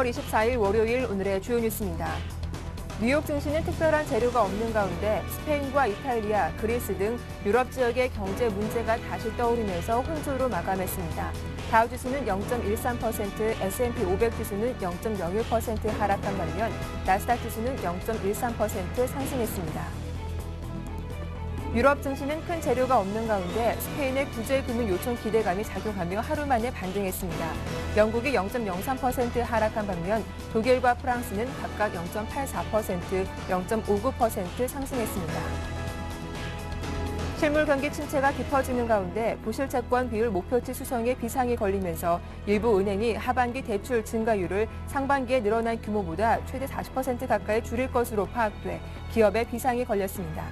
9월 24일 월요일 오늘의 주요 뉴스입니다. 뉴욕 증시는 특별한 재료가 없는 가운데 스페인과 이탈리아, 그리스 등 유럽 지역의 경제 문제가 다시 떠오르면서 혼조로 마감했습니다. 다우지수는 0.13%, S&P 500 지수는 0.01% 하락한 반면 나스닥 지수는 0.13% 상승했습니다. 유럽 증시는 큰 재료가 없는 가운데 스페인의 구제금융 요청 기대감이 작용하며 하루 만에 반등했습니다. 영국이 0.03% 하락한 반면 독일과 프랑스는 각각 0.84%, 0.59% 상승했습니다. 실물 경기 침체가 깊어지는 가운데 부실채권 비율 목표치 수성에 비상이 걸리면서 일부 은행이 하반기 대출 증가율을 상반기에 늘어난 규모보다 최대 40% 가까이 줄일 것으로 파악돼 기업에 비상이 걸렸습니다.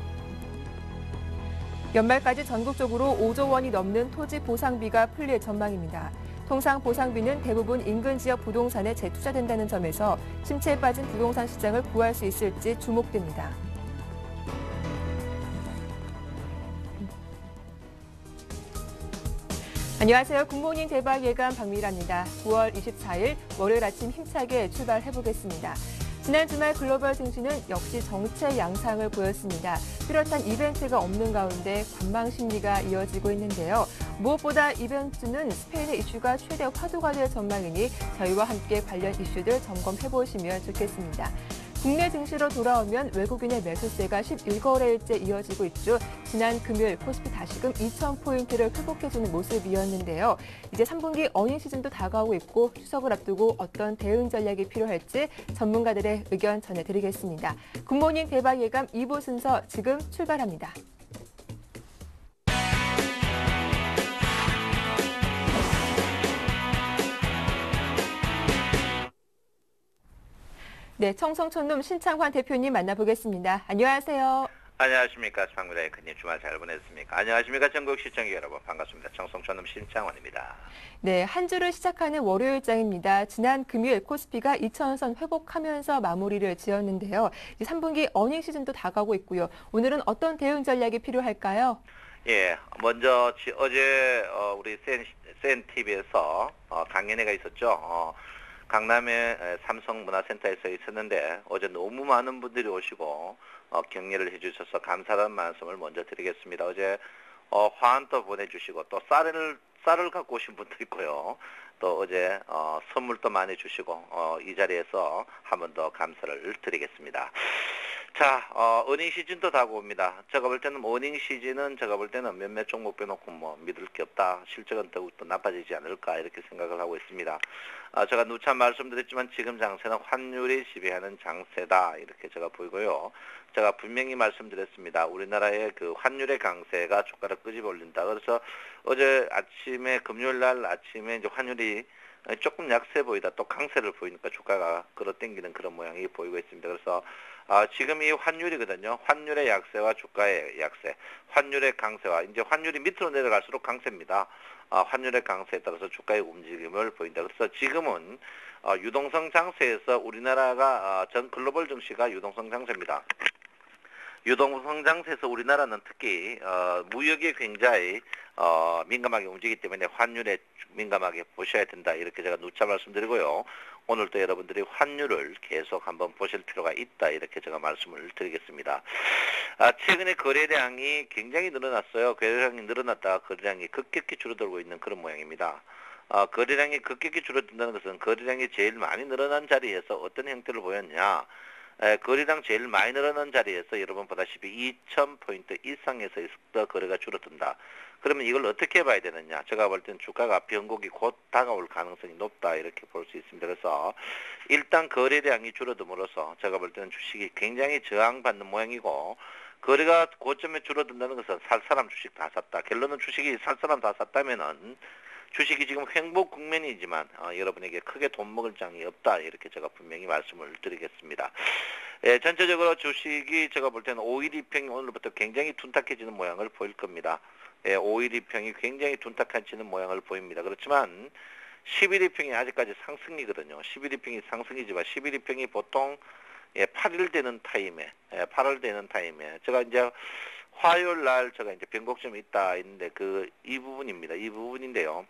연말까지 전국적으로 5조 원이 넘는 토지 보상비가 풀릴 전망입니다. 통상 보상비는 대부분 인근 지역 부동산에 재투자된다는 점에서 침체에 빠진 부동산 시장을 구할 수 있을지 주목됩니다. 안녕하세요. 굿모닝 대박 예감 박미라입니다. 9월 24일 월요일 아침 힘차게 출발해보겠습니다. 지난 주말 글로벌 증시는 역시 정체 양상을 보였습니다. 뚜렷한 이벤트가 없는 가운데 관망 심리가 이어지고 있는데요. 무엇보다 이벤트는 스페인의 이슈가 최대 화두가 될 전망이니 저희와 함께 관련 이슈들 점검해보시면 좋겠습니다. 국내 증시로 돌아오면 외국인의 매수세가 11거래일째 이어지고 있죠. 지난 금요일 코스피 다시금 2,000포인트를 회복해주는 모습이었는데요. 이제 3분기 어닝 시즌도 다가오고 있고 추석을 앞두고 어떤 대응 전략이 필요할지 전문가들의 의견 전해드리겠습니다. 굿모닝 대박 예감 2부 순서 지금 출발합니다. 네, 청송촌놈 신창환 대표님 만나보겠습니다. 안녕하세요. 안녕하십니까. 장구대 큰님 주말 잘 보냈습니까? 안녕하십니까. 전국 시청자 여러분 반갑습니다. 청송촌놈 신창환입니다. 네, 한 주를 시작하는 월요일장입니다. 지난 금요일 코스피가 2,000선 회복하면서 마무리를 지었는데요. 이제 3분기 어닝 시즌도 다가오고 있고요. 오늘은 어떤 대응 전략이 필요할까요? 예, 먼저 어제 우리 CNTV에서 강연회가 있었죠. 강남의 삼성문화센터에서 있었는데 어제 너무 많은 분들이 오시고 격려를 해주셔서 감사하다는 말씀을 먼저 드리겠습니다. 어제 화환도 보내주시고 또 쌀을 갖고 오신 분도 있고요. 또 어제 선물도 많이 주시고 이 자리에서 한 번 더 감사를 드리겠습니다. 자, 어닝 시즌도 다가옵니다. 제가 볼 때는 어닝 시즌은 제가 볼 때는 몇몇 종목 빼놓고 뭐 믿을 게 없다. 실적은 더욱 더 나빠지지 않을까 이렇게 생각을 하고 있습니다. 제가 누차 말씀드렸지만 지금 장세는 환율이 지배하는 장세다 이렇게 제가 보이고요. 제가 분명히 말씀드렸습니다. 우리나라의 그 환율의 강세가 주가를 끄집어 올린다. 그래서 어제 아침에 금요일 날 아침에 이제 환율이 조금 약세 보이다 또 강세를 보이니까 주가가 끌어당기는 그런 모양이 보이고 있습니다. 그래서 지금 이 환율이거든요. 환율의 약세와 주가의 약세, 환율의 강세와 이제 환율이 밑으로 내려갈수록 강세입니다. 환율의 강세에 따라서 주가의 움직임을 보인다. 그래서 지금은 유동성 장세에서 우리나라가 전 글로벌 증시가 유동성 장세입니다. 유동성 장세에서 우리나라는 특히 무역에 굉장히 민감하게 움직이기 때문에 환율에 민감하게 보셔야 된다 이렇게 제가 누차 말씀드리고요. 오늘도 여러분들이 환율을 계속 한번 보실 필요가 있다 이렇게 제가 말씀을 드리겠습니다. 최근에 거래량이 굉장히 늘어났어요. 거래량이 늘어났다가 거래량이 급격히 줄어들고 있는 그런 모양입니다. 거래량이 급격히 줄어든다는 것은 거래량이 제일 많이 늘어난 자리에서 어떤 형태를 보였냐. 거래량 제일 많이 늘어난 자리에서 여러분 보다시피 2,000포인트 이상에서 거래가 줄어든다. 그러면 이걸 어떻게 봐야 되느냐. 제가 볼 때는 주가가 변곡이 곧 다가올 가능성이 높다 이렇게 볼 수 있습니다. 그래서 일단 거래량이 줄어듦으로써 제가 볼 때는 주식이 굉장히 저항받는 모양이고 거래가 고점에 줄어든다는 것은 살 사람 주식 다 샀다. 결론은 주식이 살 사람 다 샀다면은 주식이 지금 횡보 국면이지만 여러분에게 크게 돈 먹을 장이 없다 이렇게 제가 분명히 말씀을 드리겠습니다. 전체적으로 주식이 제가 볼 때는 5일2평이 오늘부터 굉장히 둔탁해지는 모양을 보일 겁니다. 5일2평이 굉장히 둔탁해지는 모양을 보입니다. 그렇지만 10일2평이 아직까지 상승이거든요. 10일2평이 상승이지만 10일2평이 보통 8일 되는 타임에 8월 되는 타임에 제가 이제 화요일 날 제가 이제 변곡점이 있다 있는데 이 부분입니다. 이 부분인데요.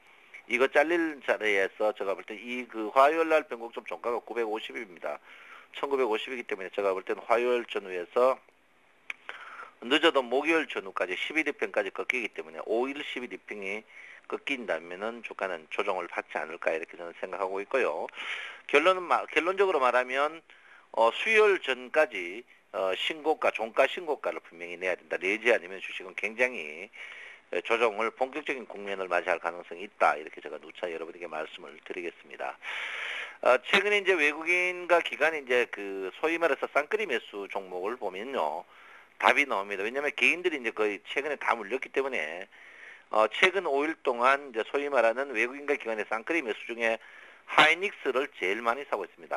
이거 잘릴 자리에서 제가 볼 때 이 그 화요일 날 변곡점 종가가 950입니다. 1950이기 때문에 제가 볼 때는 화요일 전후에서 늦어도 목요일 전후까지 11일평까지 꺾이기 때문에 5일 11일평이 꺾인다면은 주가는 조정을 받지 않을까 이렇게 저는 생각하고 있고요. 결론적으로 말하면 수요일 전까지 신고가, 종가 신고가를 분명히 내야 된다. 내지 않으면 주식은 굉장히 조정을 본격적인 국면을 맞이할 가능성이 있다. 이렇게 제가 누차 여러분에게 말씀을 드리겠습니다. 최근에 이제 외국인과 기관이 이제 그 소위 말해서 쌍끌이 매수 종목을 보면요. 답이 나옵니다. 왜냐하면 개인들이 이제 거의 최근에 다 물렸기 때문에 최근 5일 동안 이제 소위 말하는 외국인과 기관의 쌍끌이 매수 중에 하이닉스를 제일 많이 사고 있습니다.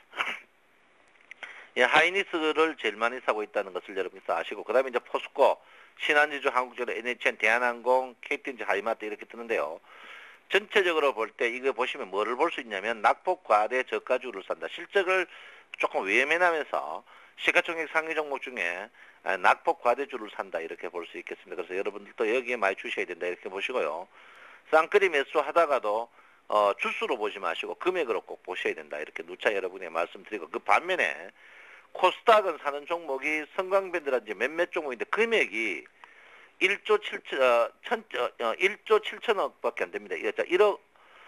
예, 하이닉스를 제일 많이 사고 있다는 것을 여러분께서 아시고, 그 다음에 이제 포스코, 신한지주, 한국전력, NHN, 대한항공, KTNG, 하이마트 이렇게 뜨는데요. 전체적으로 볼 때 이거 보시면 뭐를 볼 수 있냐면 낙폭 과대 저가주를 산다. 실적을 조금 외면하면서 시가총액 상위 종목 중에 낙폭 과대주를 산다 이렇게 볼 수 있겠습니다. 그래서 여러분들도 여기에 많이 주셔야 된다 이렇게 보시고요. 쌍끌이 매수 하다가도 주수로 보지 마시고 금액으로 꼭 보셔야 된다 이렇게 누차 여러분에게 말씀드리고, 그 반면에 코스닥은 사는 종목이 성광밴드라든지 몇몇 종목인데 금액이 1조 7천억밖에 안 됩니다. 1억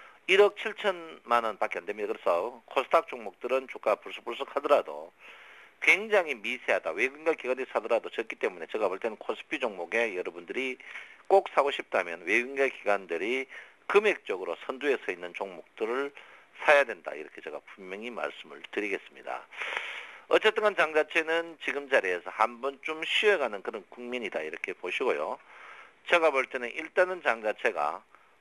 7천만 원밖에 안 됩니다. 그래서 코스닥 종목들은 주가 불쑥불쑥 하더라도 굉장히 미세하다. 외국인과 기관이 사더라도 적기 때문에 제가 볼 때는 코스피 종목에 여러분들이 꼭 사고 싶다면 외국인과 기관들이 금액적으로 선두에 서 있는 종목들을 사야 된다. 이렇게 제가 분명히 말씀을 드리겠습니다. 어쨌든 간 장 자체는 지금 자리에서 한 번쯤 쉬어가는 그런 국면이다 이렇게 보시고요. 제가 볼 때는 일단은 장 자체가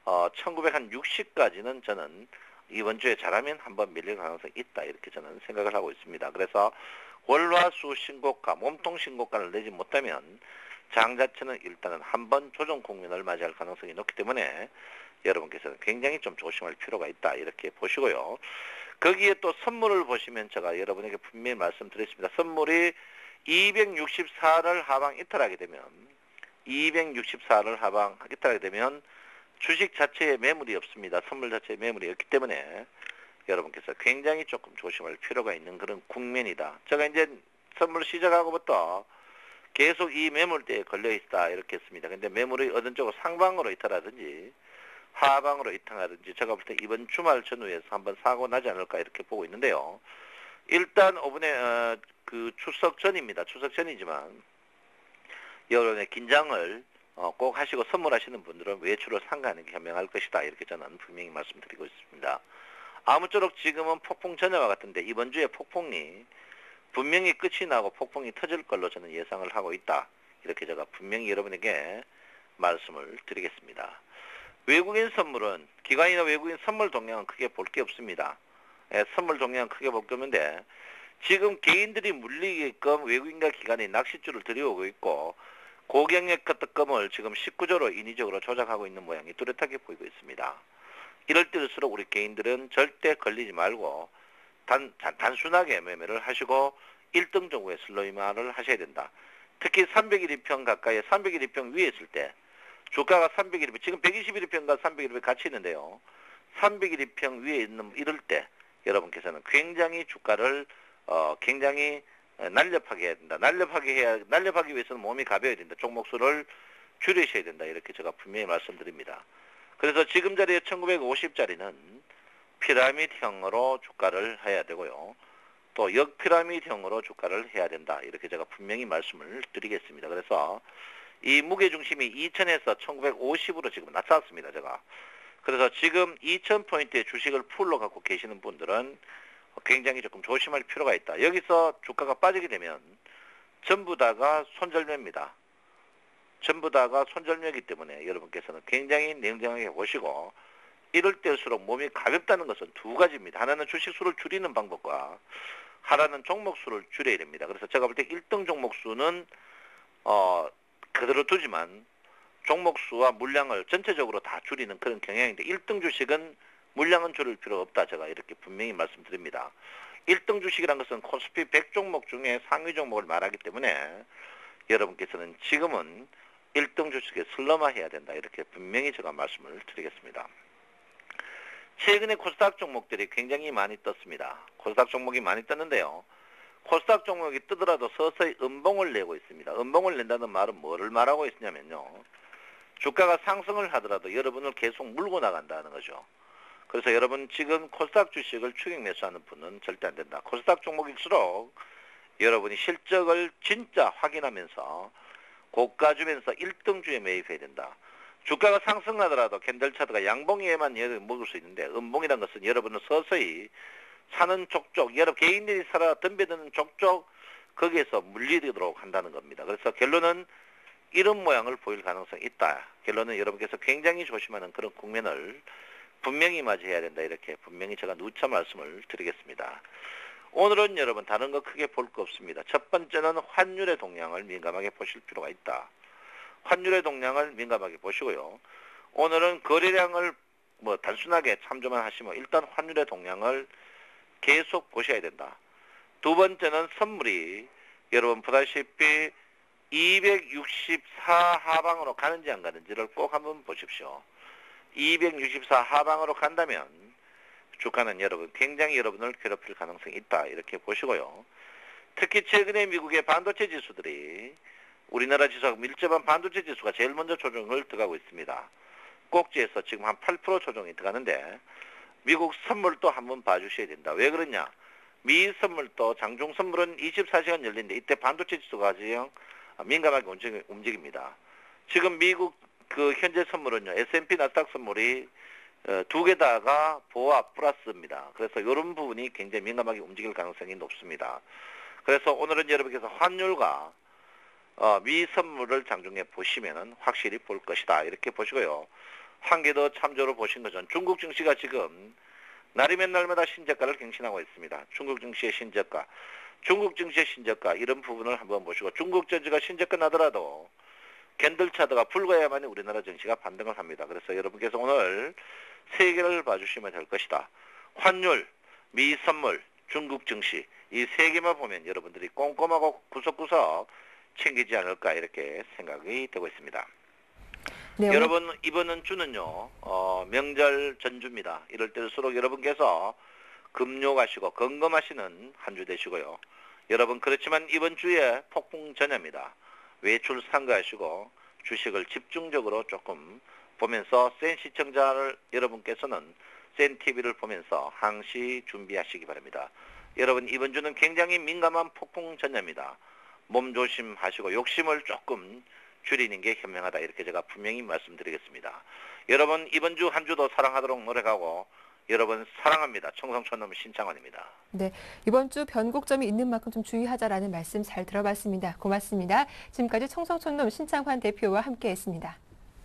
1960까지는 저는 이번 주에 잘하면 한번 밀릴 가능성이 있다 이렇게 저는 생각을 하고 있습니다. 그래서 월화수 신고가, 몸통 신고가를 내지 못하면 장 자체는 일단은 한번 조정 국면을 맞이할 가능성이 높기 때문에 여러분께서는 굉장히 좀 조심할 필요가 있다 이렇게 보시고요. 거기에 또 선물을 보시면 제가 여러분에게 분명히 말씀드렸습니다. 선물이 264를 하방 이탈하게 되면 264를 하방 이탈하게 되면 주식 자체에 매물이 없습니다. 선물 자체에 매물이 없기 때문에 여러분께서 굉장히 조금 조심할 필요가 있는 그런 국면이다. 제가 이제 선물 시작하고부터 계속 이 매물대에 걸려 있다 이렇게 했습니다. 근데 매물이 어떤 쪽으로 상방으로 이탈하든지 하방으로 이탈하든지 제가 볼 때 이번 주말 전후에서 한번 사고 나지 않을까 이렇게 보고 있는데요. 일단 5분의 그 추석 전입니다. 추석 전이지만 여러분의 긴장을 꼭 하시고 선물하시는 분들은 외출을 삼가하는 게 현명할 것이다 이렇게 저는 분명히 말씀드리고 있습니다. 아무쪼록 지금은 폭풍 전야와 같은데 이번 주에 폭풍이 분명히 끝이 나고 폭풍이 터질 걸로 저는 예상을 하고 있다 이렇게 제가 분명히 여러분에게 말씀을 드리겠습니다. 외국인 선물은 기관이나 외국인 선물 동향은 크게 볼 게 없습니다. 선물 동향은 크게 볼 게 없는데 지금 개인들이 물리게끔 외국인과 기관이 낚싯줄을 들여오고 있고 고경력 특검을 지금 19조로 인위적으로 조작하고 있는 모양이 뚜렷하게 보이고 있습니다. 이럴 때일수록 우리 개인들은 절대 걸리지 말고 단순하게 매매를 하시고 1등 정도의 슬로이마를 하셔야 된다. 특히 301일평 가까이 301일평 위에 있을 때 주가가 301일평 지금 121일평과 301일평 같이 있는데요. 301일평 위에 있는 이럴 때 여러분께서는 굉장히 주가를 굉장히 날렵하게 해야 된다. 날렵하기 위해서는 몸이 가벼워야 된다. 종목수를 줄이셔야 된다. 이렇게 제가 분명히 말씀드립니다. 그래서 지금 자리에 1950짜리는 피라미드형으로 주가를 해야 되고요. 또 역피라미드형으로 주가를 해야 된다. 이렇게 제가 분명히 말씀을 드리겠습니다. 그래서 이 무게중심이 2000에서 1950으로 지금 낮췄습니다. 제가. 그래서 지금 2000포인트의 주식을 풀로 갖고 계시는 분들은 굉장히 조금 조심할 필요가 있다. 여기서 주가가 빠지게 되면 전부 다가 손절매입니다. 전부 다가 손절매이기 때문에 여러분께서는 굉장히 냉정하게 보시고 이럴 때일수록 몸이 가볍다는 것은 두 가지입니다. 하나는 주식 수를 줄이는 방법과 하나는 종목 수를 줄여야 됩니다. 그래서 제가 볼 때 1등 종목 수는 그대로 두지만 종목 수와 물량을 전체적으로 다 줄이는 그런 경향인데 1등 주식은 물량은 줄일 필요 없다. 제가 이렇게 분명히 말씀드립니다. 1등 주식이란 것은 코스피 100종목 중에 상위 종목을 말하기 때문에 여러분께서는 지금은 1등 주식에 슬럼화 해야 된다. 이렇게 분명히 제가 말씀을 드리겠습니다. 최근에 코스닥 종목들이 굉장히 많이 떴습니다. 코스닥 종목이 많이 떴는데요. 코스닥 종목이 뜨더라도 서서히 음봉을 내고 있습니다. 음봉을 낸다는 말은 뭐를 말하고 있냐면요. 주가가 상승을 하더라도 여러분을 계속 물고 나간다는 거죠. 그래서 여러분 지금 코스닥 주식을 추격 매수하는 분은 절대 안 된다. 코스닥 종목일수록 여러분이 실적을 진짜 확인하면서 고가 주면서 1등주에 매입해야 된다. 주가가 상승하더라도 캔들 차트가 양봉에만 먹을 수 있는데 음봉이라는 것은 여러분은 서서히 사는 족족, 여러 개인들이 살아 덤벼드는 족족 거기에서 물리도록 한다는 겁니다. 그래서 결론은 이런 모양을 보일 가능성이 있다. 결론은 여러분께서 굉장히 조심하는 그런 국면을 분명히 맞이해야 된다. 이렇게 분명히 제가 누차 말씀을 드리겠습니다. 오늘은 여러분 다른 거 크게 볼 거 없습니다. 첫 번째는 환율의 동향을 민감하게 보실 필요가 있다. 환율의 동향을 민감하게 보시고요. 오늘은 거래량을 단순하게 참조만 하시면 일단 환율의 동향을 계속 보셔야 된다. 두 번째는 선물이 여러분 보다시피 264 하방으로 가는지 안 가는지를 꼭 한번 보십시오. 264 하방으로 간다면 주가는 여러분 굉장히 여러분을 괴롭힐 가능성이 있다. 이렇게 보시고요. 특히 최근에 미국의 반도체 지수들이 우리나라 지수하고 밀접한 반도체 지수가 제일 먼저 조정을 들어가고 있습니다. 꼭지에서 지금 한 8% 조정이 들어가는데 미국 선물도 한번 봐주셔야 된다. 왜 그러냐? 미 선물도 장중 선물은 24시간 열리는데 이때 반도체 지수가 가장 민감하게 움직입니다. 지금 미국 그 현재 선물은요. S&P 나스닥 선물이 두 개 다가 보합 플러스입니다. 그래서 이런 부분이 굉장히 민감하게 움직일 가능성이 높습니다. 그래서 오늘은 여러분께서 환율과 미 선물을 장중에 보시면은 확실히 볼 것이다. 이렇게 보시고요. 한 개 더 참조로 보신 것은 중국 증시가 지금 날이면 날마다 신저가를 갱신하고 있습니다. 중국 증시의 신저가, 중국 증시의 신저가 이런 부분을 한번 보시고 중국 증시가 신저가 나더라도 캔들 차트가 불거야만이 우리나라 증시가 반등을 합니다. 그래서 여러분께서 오늘 세 개를 봐주시면 될 것이다. 환율, 미 선물, 중국 증시 이 세 개만 보면 여러분들이 꼼꼼하고 구석구석 챙기지 않을까 이렇게 생각이 되고 있습니다. 네, 여러분 이번 주는요 명절 전주입니다. 이럴 때일수록 여러분께서 금요가시고 건강하시는 한 주 되시고요. 여러분 그렇지만 이번 주에 폭풍 전야입니다. 외출 삼가하시고 주식을 집중적으로 조금 보면서 센 시청자를 여러분께서는 센 TV를 보면서 항시 준비하시기 바랍니다. 여러분 이번 주는 굉장히 민감한 폭풍 전야입니다. 몸 조심하시고 욕심을 조금 줄이는 게 현명하다. 이렇게 제가 분명히 말씀드리겠습니다. 여러분 이번 주 한 주도 사랑하도록 노력하고 여러분 사랑합니다. 청성촌놈 신창원입니다. 네, 이번 주 변곡점이 있는 만큼 좀 주의하자라는 말씀 잘 들어봤습니다. 고맙습니다. 지금까지 청성촌놈 신창환 대표와 함께했습니다.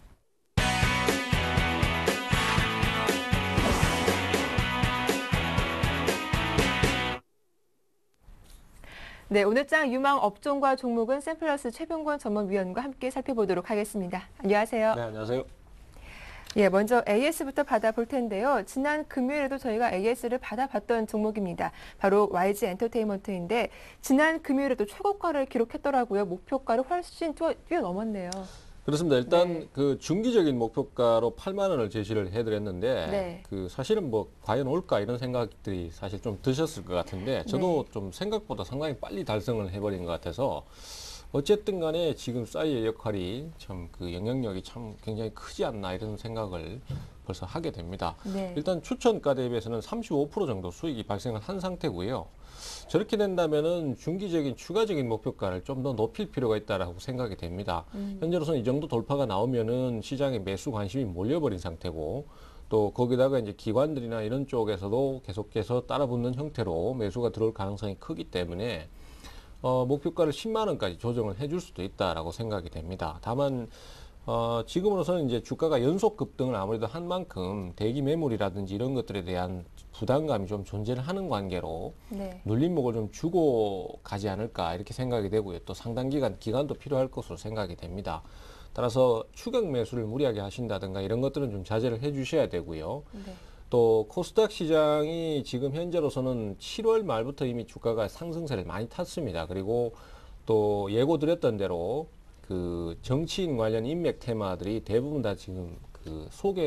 네, 오늘장 유망 업종과 종목은 샘플러스 최병권 전문위원과 함께 살펴보도록 하겠습니다. 안녕하세요. 네, 안녕하세요. 예, 먼저 AS부터 받아볼 텐데요. 지난 금요일에도 저희가 AS를 받아봤던 종목입니다. 바로 YG 엔터테인먼트인데 지난 금요일에도 최고가를 기록했더라고요. 목표가를 훨씬 뛰어넘었네요. 그렇습니다. 일단 네. 그 중기적인 목표가로 8만 원을 제시를 해드렸는데 네. 그 사실은 뭐 과연 올까 이런 생각들이 사실 좀 드셨을 것 같은데 저도 좀 생각보다 상당히 빨리 달성을 해버린 것 같아서 어쨌든 간에 지금 싸이의 역할이 참 그 영향력이 참 굉장히 크지 않나 이런 생각을 벌써 하게 됩니다. 네. 일단 추천가 대비해서는 35% 정도 수익이 발생을 한 상태고요. 저렇게 된다면은 중기적인 추가적인 목표가를 좀 더 높일 필요가 있다라고 생각이 됩니다. 현재로서는 이 정도 돌파가 나오면은 시장에 매수 관심이 몰려버린 상태고 또 거기다가 이제 기관들이나 이런 쪽에서도 계속해서 따라붙는 형태로 매수가 들어올 가능성이 크기 때문에 목표가를 10만 원까지 조정을 해줄 수도 있다라고 생각이 됩니다. 다만 지금으로서는 이제 주가가 연속 급등을 아무래도 한 만큼 대기 매물이라든지 이런 것들에 대한 부담감이 좀 존재를 하는 관계로 네. 눌림목을 좀 주고 가지 않을까 이렇게 생각이 되고요. 또 상당 기간도 필요할 것으로 생각이 됩니다. 따라서 추격 매수를 무리하게 하신다든가 이런 것들은 좀 자제를 해 주셔야 되고요. 네. 또 코스닥 시장이 지금 현재로서는 7월 말부터 이미 주가가 상승세를 많이 탔습니다. 그리고 또 예고 드렸던 대로 그 정치인 관련 인맥 테마들이 대부분 다 지금 그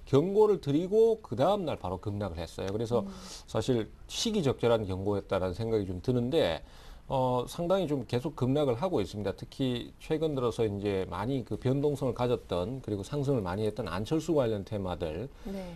경고를 드리고 그 다음 날 바로 급락을 했어요. 그래서 사실 시기적절한 경고였다라는 생각이 좀 드는데 상당히 좀 계속 급락을 하고 있습니다. 특히 최근 들어서 이제 많이 그 변동성을 가졌던 그리고 상승을 많이 했던 안철수 관련 테마들 네.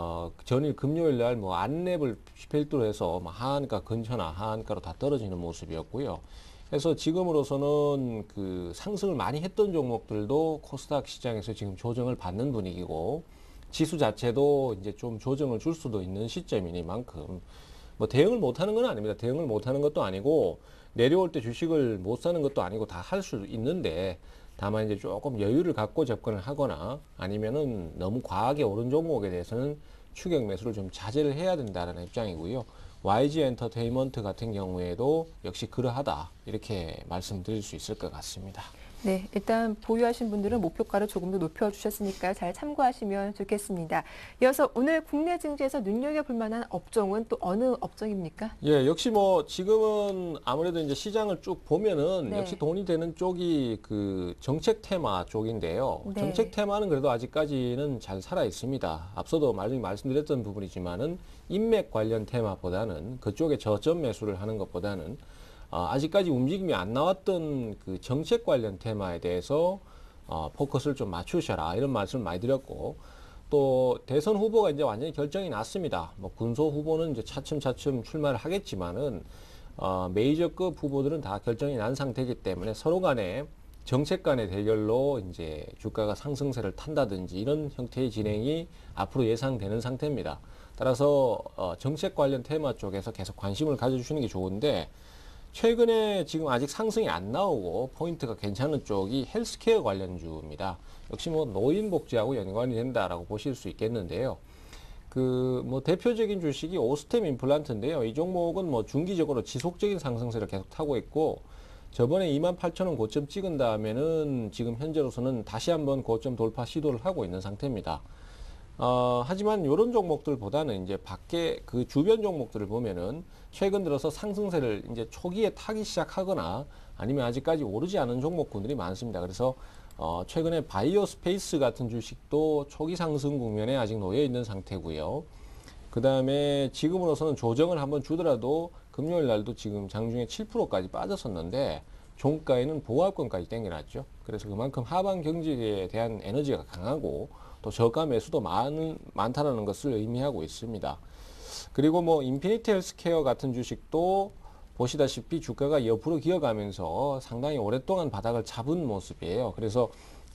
전일 금요일 날 뭐 안랩을 필두로 해서 뭐 하한가 근처나 하한가로 다 떨어지는 모습이었고요. 그래서 지금으로서는 그 상승을 많이 했던 종목들도 코스닥 시장에서 지금 조정을 받는 분위기고 지수 자체도 이제 좀 조정을 줄 수도 있는 시점이니만큼 뭐 대응을 못하는 건 아닙니다. 대응을 못하는 것도 아니고 내려올 때 주식을 못 사는 것도 아니고 다 할 수 있는데 다만 이제 조금 여유를 갖고 접근을 하거나 아니면은 너무 과하게 오른 종목에 대해서는 추격 매수를 좀 자제를 해야 된다는 입장이고요. YG 엔터테인먼트 같은 경우에도 역시 그러하다 이렇게 말씀드릴 수 있을 것 같습니다. 네, 일단 보유하신 분들은 목표가를 조금 더 높여주셨으니까 잘 참고하시면 좋겠습니다. 이어서 오늘 국내 증시에서 눈여겨볼 만한 업종은 또 어느 업종입니까? 예, 역시 뭐 지금은 아무래도 이제 시장을 쭉 보면은 네. 역시 돈이 되는 쪽이 그 정책 테마 쪽인데요. 네. 정책 테마는 그래도 아직까지는 잘 살아 있습니다. 앞서도 말씀드렸던 부분이지만은 인맥 관련 테마보다는 그쪽에 저점 매수를 하는 것보다는 아직까지 움직임이 안 나왔던 그 정책 관련 테마에 대해서 포커스를 좀 맞추셔라 이런 말씀을 많이 드렸고 또 대선 후보가 이제 완전히 결정이 났습니다. 뭐 군소 후보는 이제 차츰차츰 출마를 하겠지만은 메이저급 후보들은 다 결정이 난 상태이기 때문에 서로 간에 정책 간의 대결로 이제 주가가 상승세를 탄다든지 이런 형태의 진행이 앞으로 예상되는 상태입니다. 따라서 정책 관련 테마 쪽에서 계속 관심을 가져주시는 게 좋은데 최근에 지금 아직 상승이 안 나오고 포인트가 괜찮은 쪽이 헬스케어 관련주입니다. 역시 뭐 노인복지하고 연관이 된다라고 보실 수 있겠는데요. 그 뭐 대표적인 주식이 오스템 임플란트인데요. 이 종목은 뭐 중기적으로 지속적인 상승세를 계속 타고 있고 저번에 28,000원 고점 찍은 다음에는 지금 현재로서는 다시 한번 고점 돌파 시도를 하고 있는 상태입니다. 하지만 이런 종목들보다는 이제 밖에 그 주변 종목들을 보면은 최근 들어서 상승세를 이제 초기에 타기 시작하거나 아니면 아직까지 오르지 않은 종목군들이 많습니다. 그래서 최근에 바이오 스페이스 같은 주식도 초기 상승 국면에 아직 놓여 있는 상태고요. 그 다음에 지금으로서는 조정을 한번 주더라도 금요일 날도 지금 장중에 7%까지 빠졌었는데 종가에는 보합권까지 땡겨놨죠. 그래서 그만큼 하반 경직에 대한 에너지가 강하고 또 저가 매수도 많다는 것을 의미하고 있습니다. 그리고 뭐 인피니티 헬스케어 같은 주식도 보시다시피 주가가 옆으로 기어가면서 상당히 오랫동안 바닥을 잡은 모습이에요. 그래서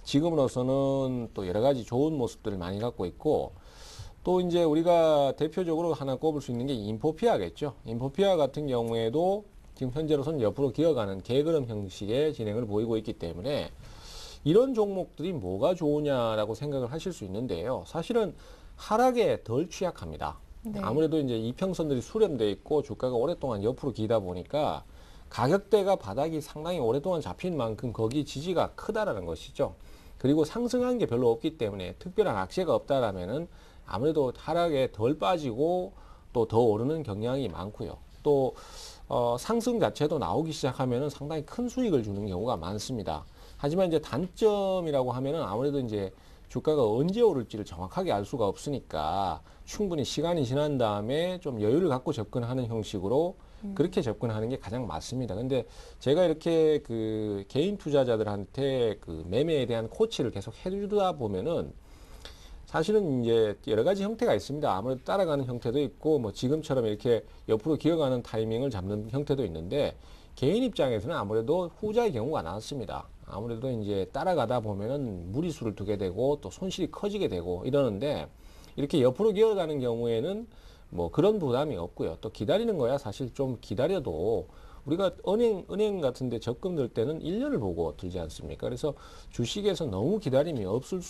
지금으로서는 또 여러 가지 좋은 모습들을 많이 갖고 있고 또 이제 우리가 대표적으로 하나 꼽을 수 있는 게 인포피아겠죠. 인포피아 같은 경우에도 지금 현재로서는 옆으로 기어가는 개그름 형식의 진행을 보이고 있기 때문에 이런 종목들이 뭐가 좋으냐라고 생각을 하실 수 있는데요. 사실은 하락에 덜 취약합니다. 네. 아무래도 이제 이평선들이 수렴돼 있고 주가가 오랫동안 옆으로 기다 보니까 가격대가 바닥이 상당히 오랫동안 잡힌 만큼 거기 지지가 크다라는 것이죠. 그리고 상승한 게 별로 없기 때문에 특별한 악재가 없다라면은 아무래도 하락에 덜 빠지고 또 더 오르는 경향이 많고요. 또 상승 자체도 나오기 시작하면은 상당히 큰 수익을 주는 경우가 많습니다. 하지만 이제 단점이라고 하면은 아무래도 이제 주가가 언제 오를지를 정확하게 알 수가 없으니까 충분히 시간이 지난 다음에 좀 여유를 갖고 접근하는 형식으로 그렇게 접근하는 게 가장 맞습니다. 근데 제가 이렇게 그 개인 투자자들한테 그 매매에 대한 코치를 계속 해주다 보면은 사실은 이제 여러 가지 형태가 있습니다. 아무래도 따라가는 형태도 있고 뭐 지금처럼 이렇게 옆으로 기어가는 타이밍을 잡는 형태도 있는데 개인 입장에서는 아무래도 후자의 경우가 많습니다. 아무래도 이제 따라가다 보면은 무리수를 두게 되고 또 손실이 커지게 되고 이러는데 이렇게 옆으로 기어가는 경우에는 뭐 그런 부담이 없고요. 또 기다리는 거야 사실 좀 기다려도 우리가 은행 같은 데 적금 들 때는 1년을 보고 들지 않습니까? 그래서 주식에서 너무 기다림이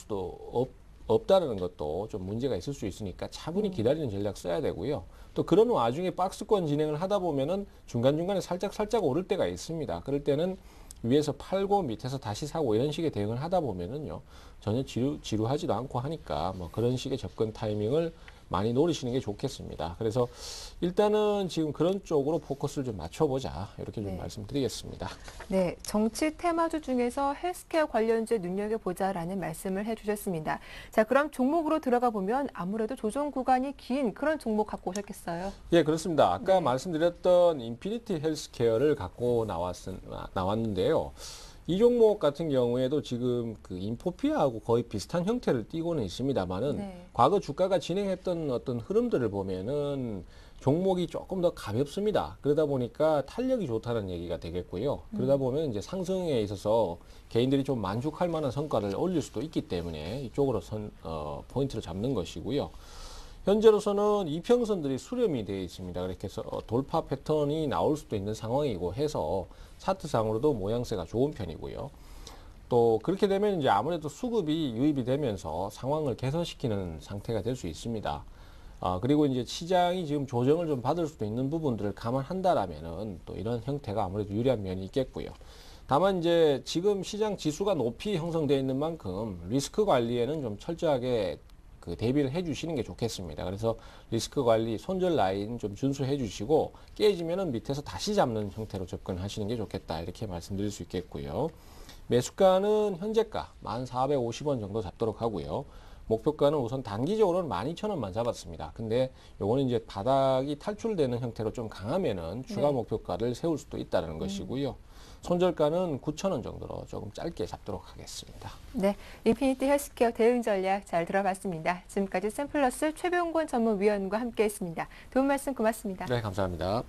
없다라는 것도 좀 문제가 있을 수 있으니까 차분히 기다리는 전략 써야 되고요. 또 그런 와중에 박스권 진행을 하다 보면은 중간중간에 살짝 오를 때가 있습니다. 그럴 때는 위에서 팔고 밑에서 다시 사고 이런 식의 대응을 하다 보면은요 전혀 지루하지도 않고 하니까 뭐 그런 식의 접근 타이밍을 많이 노리시는 게 좋겠습니다. 그래서 일단은 지금 그런 쪽으로 포커스를 좀 맞춰보자 이렇게 좀 네. 말씀드리겠습니다. 네, 정치 테마주 중에서 헬스케어 관련주에 눈여겨보자라는 말씀을 해주셨습니다. 자, 그럼 종목으로 들어가 보면 아무래도 조정 구간이 긴 그런 종목 갖고 오셨겠어요? 예, 그렇습니다. 아까 네. 말씀드렸던 인피니티 헬스케어를 갖고 나왔는데요. 이 종목 같은 경우에도 지금 그 인포피아하고 거의 비슷한 형태를 띠고는 있습니다만은 네. 과거 주가가 진행했던 어떤 흐름들을 보면은 종목이 조금 더 가볍습니다. 그러다 보니까 탄력이 좋다는 얘기가 되겠고요. 그러다 보면 이제 상승에 있어서 개인들이 좀 만족할 만한 성과를 올릴 수도 있기 때문에 이쪽으로 포인트를 잡는 것이고요. 현재로서는 이평선들이 수렴이 되어 있습니다. 그렇게 해서 돌파 패턴이 나올 수도 있는 상황이고 해서 차트상으로도 모양새가 좋은 편이고요. 또 그렇게 되면 이제 아무래도 수급이 유입이 되면서 상황을 개선시키는 상태가 될 수 있습니다. 그리고 이제 시장이 지금 조정을 좀 받을 수도 있는 부분들을 감안한다라면은 또 이런 형태가 아무래도 유리한 면이 있겠고요. 다만 이제 지금 시장 지수가 높이 형성되어 있는 만큼 리스크 관리에는 좀 철저하게 그 대비를 해 주시는 게 좋겠습니다. 그래서 리스크 관리, 손절 라인 좀 준수해 주시고 깨지면은 밑에서 다시 잡는 형태로 접근하시는 게 좋겠다. 이렇게 말씀드릴 수 있겠고요. 매수가는 현재가 1,450원 정도 잡도록 하고요. 목표가는 우선 단기적으로는 12,000원만 잡았습니다. 근데 요거는 이제 바닥이 탈출되는 형태로 좀 강하면은 추가 네. 목표가를 세울 수도 있다는 것이고요. 손절가는 9,000원 정도로 조금 짧게 잡도록 하겠습니다. 네, 인피니티 헬스케어 대응 전략 잘 들어봤습니다. 지금까지 샘플러스 최병권 전문위원과 함께했습니다. 도움 말씀 고맙습니다. 네, 감사합니다.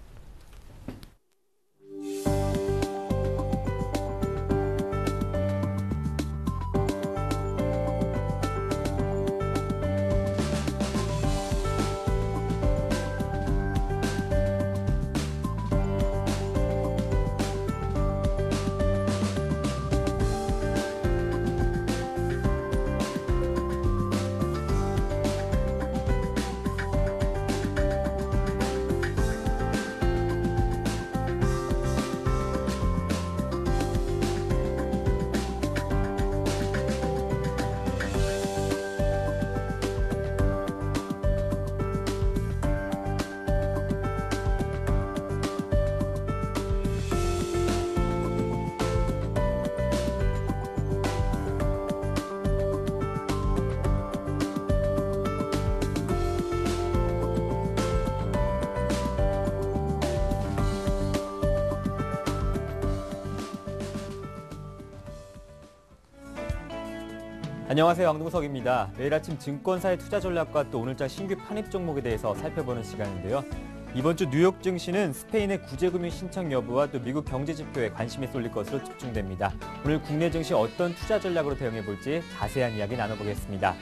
안녕하세요. 왕동석입니다. 매일 아침 증권사의 투자 전략과 또 오늘자 신규 편입 종목에 대해서 살펴보는 시간인데요. 이번 주 뉴욕 증시는 스페인의 구제금융 신청 여부와 또 미국 경제 지표에 관심이 쏠릴 것으로 집중됩니다. 오늘 국내 증시 어떤 투자 전략으로 대응해 볼지 자세한 이야기 나눠보겠습니다.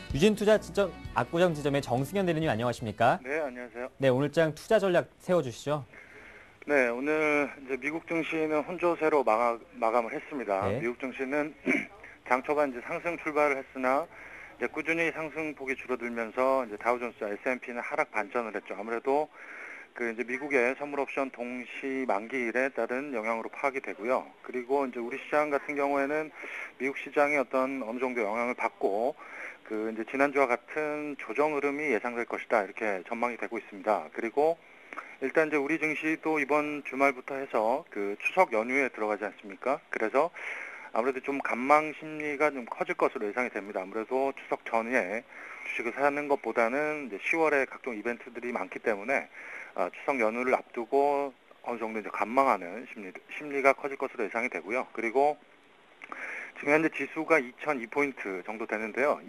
유진투자지점 압구정 지점의 정승현 대리님 안녕하십니까? 네, 안녕하세요. 네, 오늘장 투자 전략 세워주시죠. 네, 오늘 이제 미국 증시는 혼조세로 마감을 했습니다. 네. 미국 증시는 장 초반 이제 상승 출발을 했으나 이제 꾸준히 상승폭이 줄어들면서 이제 다우존스, S&P는 하락 반전을 했죠. 아무래도 그 이제 미국의 선물 옵션 동시 만기일에 따른 영향으로 파악이 되고요. 그리고 이제 우리 시장 같은 경우에는 미국 시장의 어떤 어느 정도 영향을 받고 그 이제 지난주와 같은 조정 흐름이 예상될 것이다 이렇게 전망이 되고 있습니다. 그리고 일단 이제 우리 증시도 이번 주말부터 해서 그 추석 연휴에 들어가지 않습니까? 그래서 아무래도 좀 관망 심리가 좀 커질 것으로 예상이 됩니다. 아무래도 추석 전에 주식을 사는 것보다는 이제 10월에 각종 이벤트들이 많기 때문에 추석 연휴를 앞두고 어느 정도 이제 관망하는 심리가 커질 것으로 예상이 되고요. 그리고 지금 현재 지수가 2002포인트 정도 되는데요.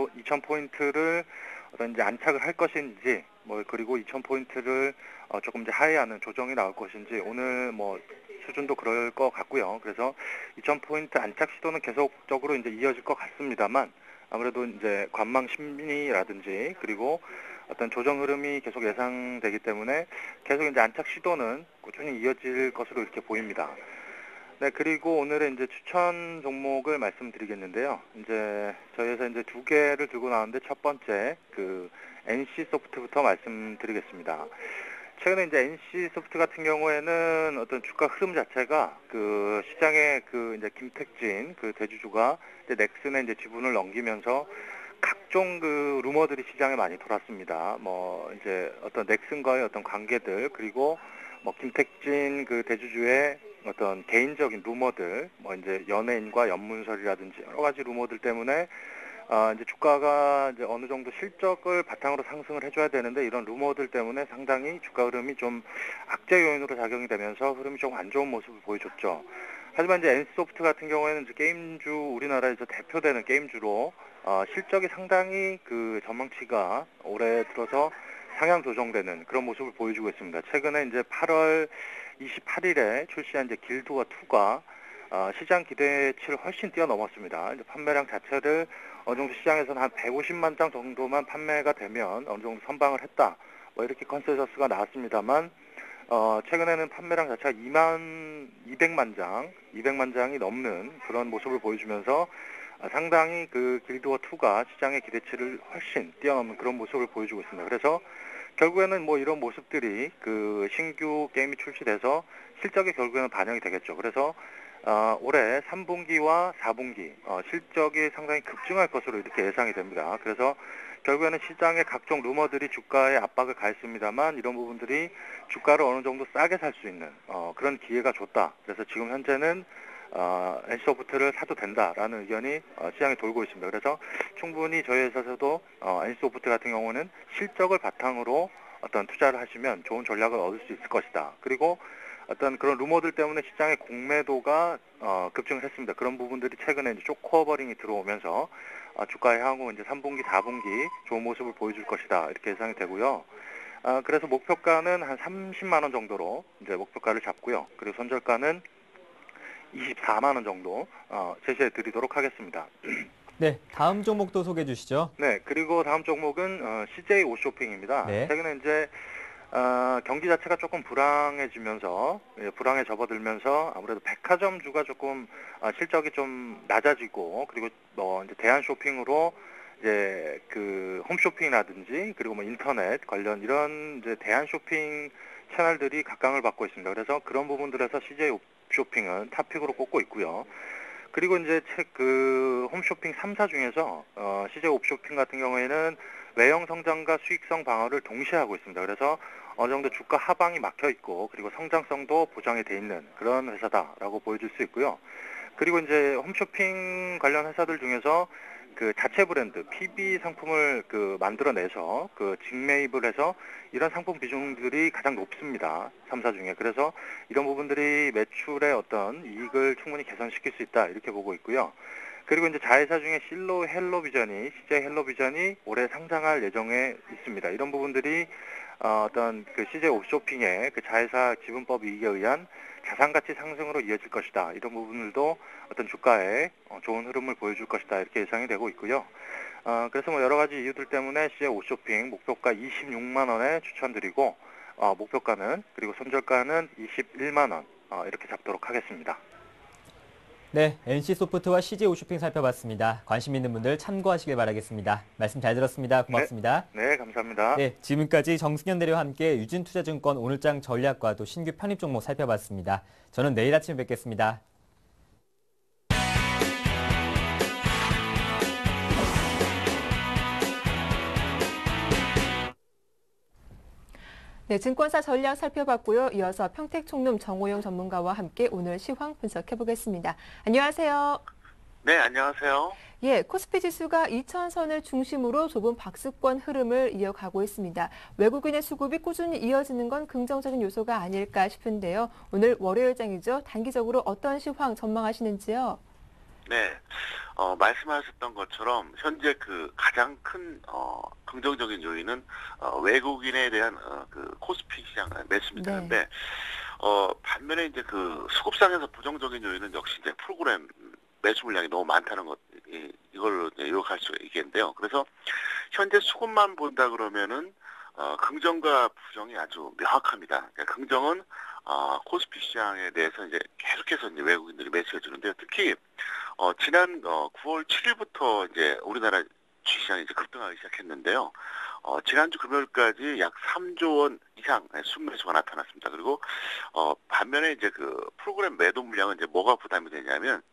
2000포인트를 어떤 이제 안착을 할 것인지, 그리고 2000포인트를 조금 이제 하회하는 조정이 나올 것인지, 오늘 수준도 그럴 것 같고요. 그래서 2000포인트 안착 시도는 계속적으로 이제 이어질 것 같습니다만, 아무래도 이제 관망 심리라든지, 그리고 어떤 조정 흐름이 계속 예상되기 때문에 계속 이제 안착 시도는 꾸준히 이어질 것으로 이렇게 보입니다. 네, 그리고 오늘의 이제 추천 종목을 말씀드리겠는데요. 이제 저희 회사 이제 두 개를 들고 나왔는데 첫 번째 그 NC 소프트부터 말씀드리겠습니다. 최근에 이제 NC 소프트 같은 경우에는 어떤 주가 흐름 자체가 그 시장에 그 이제 김택진 그 대주주가 이제 넥슨에 이제 지분을 넘기면서 각종 그 루머들이 시장에 많이 돌았습니다. 뭐 이제 어떤 넥슨과의 어떤 관계들, 그리고 뭐 김택진 그 대주주의 어떤 개인적인 루머들, 뭐 이제 연예인과 연문설이라든지 여러 가지 루머들 때문에 이제 주가가 이제 어느 정도 실적을 바탕으로 상승을 해줘야 되는데, 이런 루머들 때문에 상당히 주가 흐름이 좀 악재 요인으로 작용이 되면서 흐름이 좀 안 좋은 모습을 보여줬죠. 하지만 이제 NC소프트 같은 경우에는 이제 게임주, 우리나라에서 대표되는 게임주로 실적이 상당히 그 전망치가 올해 들어서 상향 조정되는 그런 모습을 보여주고 있습니다. 최근에 이제 8월 28일에 출시한 이제 길드워 2가 시장 기대치를 훨씬 뛰어넘었습니다. 이제 판매량 자체를 어느 정도 시장에서는 한 150만 장 정도만 판매가 되면 어느 정도 선방을 했다, 뭐 이렇게 컨센서스가 나왔습니다만, 최근에는 판매량 자체가 200만 장이 넘는 그런 모습을 보여주면서 상당히 그 길드워 2가 시장의 기대치를 훨씬 뛰어넘는 그런 모습을 보여주고 있습니다. 그래서 결국에는 뭐 이런 모습들이 그 신규 게임이 출시돼서 실적에 결국에는 반영이 되겠죠. 그래서 올해 3분기와 4분기 실적이 상당히 급증할 것으로 이렇게 예상이 됩니다. 그래서 결국에는 시장의 각종 루머들이 주가에 압박을 가했습니다만, 이런 부분들이 주가를 어느 정도 싸게 살 수 있는 그런 기회가 줬다. 그래서 지금 현재는 NC소프트를 사도 된다라는 의견이 시장에 돌고 있습니다. 그래서 충분히 저희 회사에서도 NC소프트 같은 경우는 실적을 바탕으로 어떤 투자를 하시면 좋은 전략을 얻을 수 있을 것이다. 그리고 어떤 그런 루머들 때문에 시장의 공매도가 급증을 했습니다. 그런 부분들이 최근에 이제 쇼크오버링이 들어오면서 주가의 향후 이제 3분기, 4분기 좋은 모습을 보여줄 것이다, 이렇게 예상이 되고요. 그래서 목표가는 한 30만 원 정도로 이제 목표가를 잡고요. 그리고 손절가는 24만 원 정도 제시해 드리도록 하겠습니다. 네, 다음 종목도 소개해 주시죠. 네, 그리고 다음 종목은 CJ 옷쇼핑입니다. 네. 최근에 이제 경기 자체가 조금 불황해지면서, 불황에 접어들면서 아무래도 백화점주가 조금 실적이 좀 낮아지고, 그리고 뭐 이제 대한 쇼핑으로 이제 그 홈쇼핑이라든지 그리고 뭐 인터넷 관련 이런 이제 대한 쇼핑 채널들이 각광을 받고 있습니다. 그래서 그런 부분들에서 CJ 쇼핑은 탑픽으로 꼽고 있고요. 그리고 이제 그 홈쇼핑 3사 중에서 CJ 옵쇼핑 같은 경우에는 외형 성장과 수익성 방어를 동시에 하고 있습니다. 그래서 어느 정도 주가 하방이 막혀 있고, 그리고 성장성도 보장이 돼 있는 그런 회사다라고 보여줄 수 있고요. 그리고 이제 홈쇼핑 관련 회사들 중에서 그 자체 브랜드 PB 상품을 그 만들어내서 그 직매입을 해서 이런 상품 비중들이 가장 높습니다. 3사 중에. 그래서 이런 부분들이 매출의 어떤 이익을 충분히 개선시킬 수 있다, 이렇게 보고 있고요. 그리고 이제 자회사 중에 실로 헬로비전이, CJ 헬로비전이 올해 상장할 예정에 있습니다. 이런 부분들이 어떤 그 CJ 옵쇼핑의 그 자회사 지분법 이익에 의한 자산가치 상승으로 이어질 것이다. 이런 부분들도 어떤 주가에 좋은 흐름을 보여줄 것이다, 이렇게 예상이 되고 있고요. 그래서 뭐 여러 가지 이유들 때문에 CJ 옵쇼핑 목표가 26만 원에 추천드리고, 목표가는, 그리고 손절가는 21만 원 이렇게 잡도록 하겠습니다. 네, NC소프트와 CJ 옷쇼핑 살펴봤습니다. 관심 있는 분들 참고하시길 바라겠습니다. 말씀 잘 들었습니다. 고맙습니다. 네, 감사합니다. 네, 지금까지 정승현 대리와 함께 유진투자증권 오늘장 전략과 또 신규 편입 종목 살펴봤습니다. 저는 내일 아침에 뵙겠습니다. 네, 증권사 전략 살펴봤고요. 이어서 평택총룸 정호영 전문가와 함께 오늘 시황 분석해 보겠습니다. 안녕하세요. 네, 안녕하세요. 예, 코스피 지수가 2,000선을 중심으로 좁은 박스권 흐름을 이어가고 있습니다. 외국인의 수급이 꾸준히 이어지는 건 긍정적인 요소가 아닐까 싶은데요. 오늘 월요일장이죠. 단기적으로 어떤 시황 전망하시는지요? 네, 말씀하셨던 것처럼 현재 그 가장 큰 긍정적인 요인은 외국인에 대한 그 코스피 시장 매수입니다. 네. 그런데 반면에 이제 그 수급상에서 부정적인 요인은 역시 이제 프로그램 매수 물량이 너무 많다는 것, 이걸로 요약할 수 있겠는데요. 그래서 현재 수급만 본다 그러면은 긍정과 부정이 아주 명확합니다. 그러니까 긍정은 코스피 시장에 대해서 이제 계속해서 이제 외국인들이 매수해 주는데요. 특히 지난 9월 7일부터 이제 우리나라 주식시장이 이제 급등하기 시작했는데요. 지난주 금요일까지 약 3조 원 이상 순매수가 나타났습니다. 그리고 반면에 이제 그 프로그램 매도 물량은 이제 뭐가 부담이 되냐면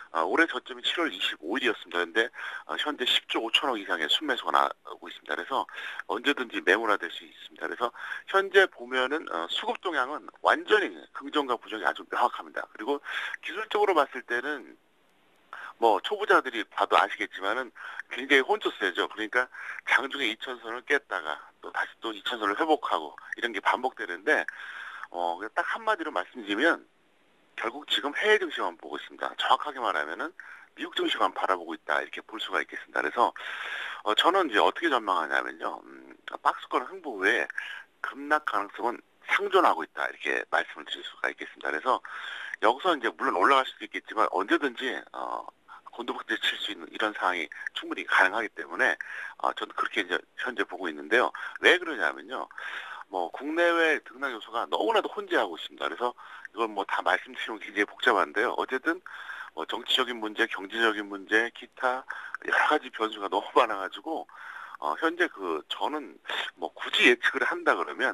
올해 저점이 7월 25일이었습니다. 그런데 현재 10조 5천억 이상의 순매수가 나오고 있습니다. 그래서 언제든지 매물화될 수 있습니다. 그래서 현재 보면은 수급 동향은 완전히 긍정과 부정이 아주 명확합니다. 그리고 기술적으로 봤을 때는 뭐 초보자들이 봐도 아시겠지만은 굉장히 혼조세죠. 그러니까 장중에 2천선을 깼다가 또 다시 또 2천선을 회복하고 이런 게 반복되는데 딱 한마디로 말씀드리면 결국 지금 해외 증시만 보고 있습니다. 정확하게 말하면은 미국 증시만 바라보고 있다 이렇게 볼 수가 있겠습니다. 그래서 저는 이제 어떻게 전망하냐면요, 박스권 흥보 후에 급락 가능성은 상존하고 있다 이렇게 말씀을 드릴 수가 있겠습니다. 그래서 여기서 이제 물론 올라갈 수도 있겠지만 언제든지 곤두박질 칠 수 있는 이런 상황이 충분히 가능하기 때문에 저는 그렇게 이제 현재 보고 있는데요. 왜 그러냐면요. 뭐 국내외 등락 요소가 너무나도 혼재하고 있습니다. 그래서 이건 뭐 다 말씀드리면 굉장히 복잡한데요. 어쨌든 뭐 정치적인 문제, 경제적인 문제, 기타 여러 가지 변수가 너무 많아가지고 현재 저는 뭐 굳이 예측을 한다 그러면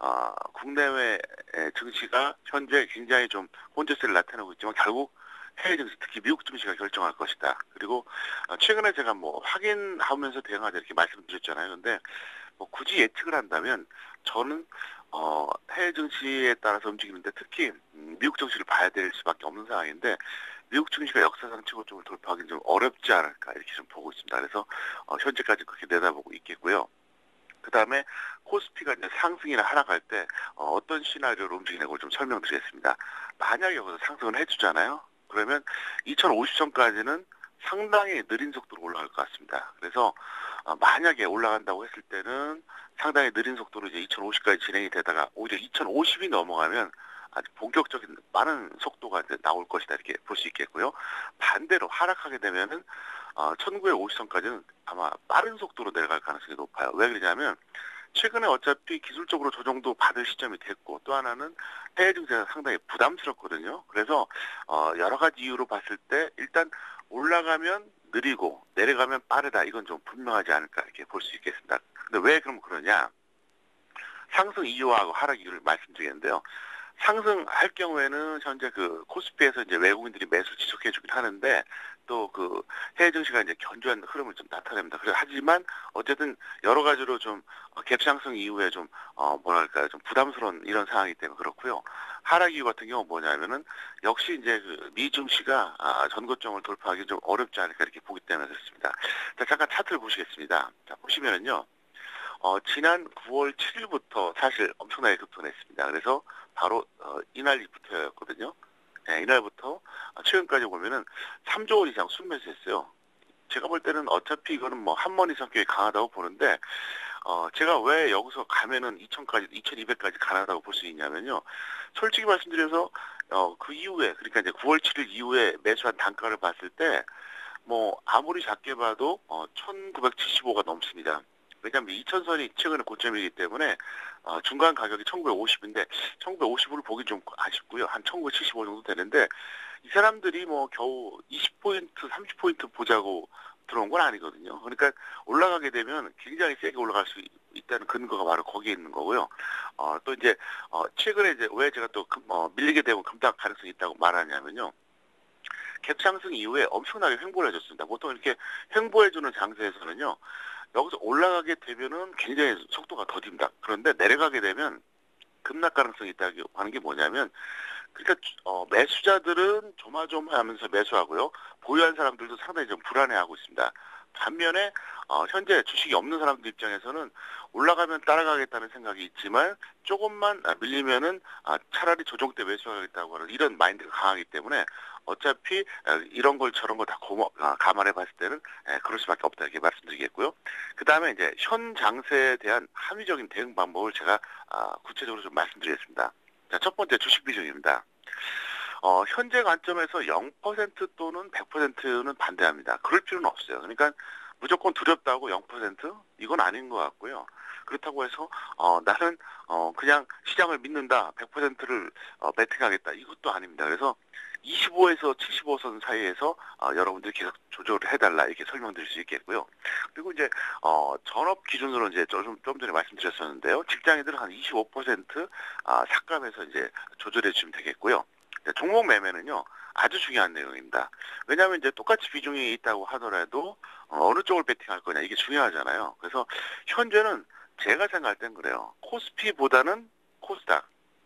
국내외 증시가 현재 굉장히 좀 혼재세를 나타내고 있지만 결국 해외 증시, 특히 미국 증시가 결정할 것이다. 그리고 최근에 제가 뭐 확인하면서 대응하자 이렇게 말씀드렸잖아요. 근데 뭐 굳이 예측을 한다면 저는 해외 증시에 따라서 움직이는데 특히 미국 증시를 봐야 될 수밖에 없는 상황인데 미국 증시가 역사상 최고점을 돌파하기는 좀 어렵지 않을까 이렇게 좀 보고 있습니다. 그래서 현재까지 그렇게 내다보고 있겠고요. 그 다음에 코스피가 이제 상승이나 하락할 때 어떤 시나리오로 움직이는 걸 좀 설명드리겠습니다. 만약에 여기서 상승을 해주잖아요. 그러면 2050선까지는 상당히 느린 속도로 올라갈 것 같습니다. 그래서 만약에 올라간다고 했을 때는 상당히 느린 속도로 이제 2050까지 진행이 되다가 오히려 2050이 넘어가면 아주 본격적인 많은 속도가 이제 나올 것이다 이렇게 볼 수 있겠고요. 반대로 하락하게 되면은 1950선까지는 아마 빠른 속도로 내려갈 가능성이 높아요. 왜 그러냐면 최근에 어차피 기술적으로 조정도 받을 시점이 됐고 또 하나는 해외 증시가 상당히 부담스럽거든요. 그래서 여러 가지 이유로 봤을 때 일단 올라가면 느리고 내려가면 빠르다. 이건 좀 분명하지 않을까 이렇게 볼 수 있겠습니다. 근데 왜 그럼 그러냐? 상승 이유하고 하락 이유를 말씀드리겠는데요. 상승할 경우에는 현재 코스피에서 이제 외국인들이 매수 지속해주긴 하는데 또 해외 증시가 이제 견조한 흐름을 좀 나타냅니다. 하지만 어쨌든 여러 가지로 좀 갭 상승 이후에 좀 뭐랄까요 좀 부담스러운 이런 상황이기 때문에 그렇고요. 하락 이유 같은 경우 뭐냐면은 역시 이제 미 증시가 전고점을 돌파하기 좀 어렵지 않을까 이렇게 보기 때문에 그렇습니다. 자, 잠깐 차트를 보시겠습니다. 자, 보시면은요. 지난 9월 7일부터 사실 엄청나게 급등했습니다. 그래서 바로 이날부터였거든요. 네, 이날부터 최근까지 보면은 3조 원 이상 순매수했어요. 제가 볼 때는 어차피 이거는 뭐 한머니 성격이 강하다고 보는데 제가 왜 여기서 가면은 2200까지 가능하다고 볼 수 있냐면요. 솔직히 말씀드려서 그 이후에 그러니까 이제 9월 7일 이후에 매수한 단가를 봤을 때 뭐 아무리 작게 봐도 1975가 넘습니다. 왜냐하면 2000선이 최근에 고점이기 때문에 중간 가격이 1950인데 1950을 보기 좀 아쉽고요. 한 1975 정도 되는데 이 사람들이 뭐 겨우 20포인트, 30포인트 보자고 들어온 건 아니거든요. 그러니까 올라가게 되면 굉장히 세게 올라갈 수 있다는 근거가 바로 거기에 있는 거고요. 또 이제 최근에 이제 왜 제가 또 밀리게 되면 급락 가능성이 있다고 말하냐면요. 갭 상승 이후에 엄청나게 횡보를 해줬습니다. 보통 이렇게 횡보해주는 장세에서는요. 여기서 올라가게 되면은 굉장히 속도가 더딥니다. 그런데 내려가게 되면 급락 가능성이 있다고 하는 게 뭐냐면 그러니까 매수자들은 조마조마하면서 매수하고요. 보유한 사람들도 상당히 좀 불안해하고 있습니다. 반면에 현재 주식이 없는 사람들 입장에서는 올라가면 따라가겠다는 생각이 있지만 조금만 밀리면은 차라리 조정 때 매수하겠다고 하는 이런 마인드가 강하기 때문에 어차피 이런 걸 저런 걸 다 감안해 봤을 때는 그럴 수밖에 없다 이렇게 말씀드리겠고요. 그 다음에 이제 현 장세에 대한 합리적인 대응 방법을 제가 구체적으로 좀 말씀드리겠습니다. 자, 첫 번째 주식 비중입니다. 현재 관점에서 0% 또는 100%는 반대합니다. 그럴 필요는 없어요. 그러니까 무조건 두렵다고 0% 이건 아닌 것 같고요. 그렇다고 해서 나는 그냥 시장을 믿는다 100%를 베팅하겠다 이것도 아닙니다. 그래서 25에서 75선 사이에서 여러분들이 계속 조절을 해달라 이렇게 설명드릴 수 있겠고요. 그리고 이제 전업 기준으로 이제 좀 전에 말씀드렸었는데요. 직장인들은 한 25% 삭감해서 이제 조절해 주시면 되겠고요. 종목 매매는요 아주 중요한 내용입니다. 왜냐하면 이제 똑같이 비중이 있다고 하더라도 어느 쪽을 배팅할 거냐 이게 중요하잖아요. 그래서 현재는 제가 생각할 땐 그래요. 코스피보다는 코스닥,